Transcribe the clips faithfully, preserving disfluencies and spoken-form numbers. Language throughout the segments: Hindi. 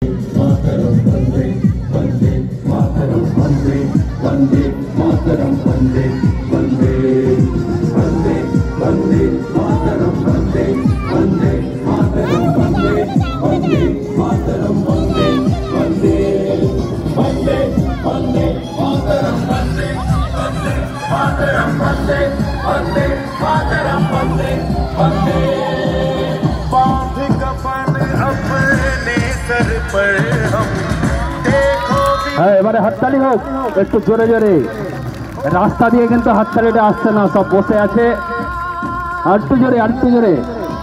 मातरम वंदे वंदे मातरम वंदे वंदे मातरम वंदे वंदे वंदे वंदे मातरम वंदे वंदे मातरम वंदे वंदे मातरम वंदे वंदे वंदे वंदे मातरम वंदे वंदे मातरम वंदे वंदे मातरम वंदे वंदे। बांध कफन अपने सर पर हम देखो। এবারে হাততালি হোক একটু জোরে জোরে। রাস্তা দিয়ে কিন্তু হাততালিটা আসছে না, সব বসে আছে। আর একটু জোরে আর একটু জোরে।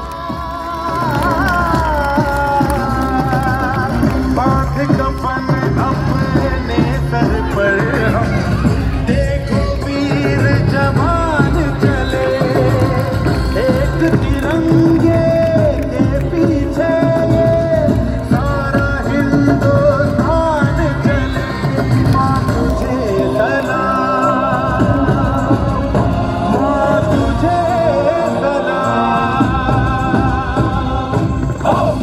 बांध कफन अपने सर पर हम देखो वीर जवान चले एक तिरंगे के पीछे ये सारा हिंदुस्तान चले। माँ तुझे सलाम, माँ तुझे सलाम।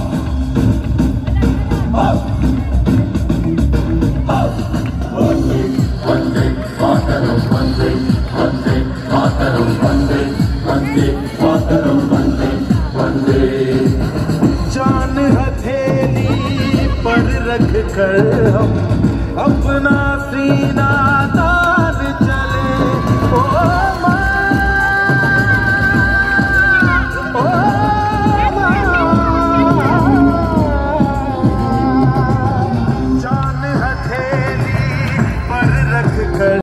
वंदे मातरम वंदे वंदे मातरम वंदे वंदे मातरम वंदे वंदे। जान हथेली पर रख कर हम अपना सीना तान चले। ओ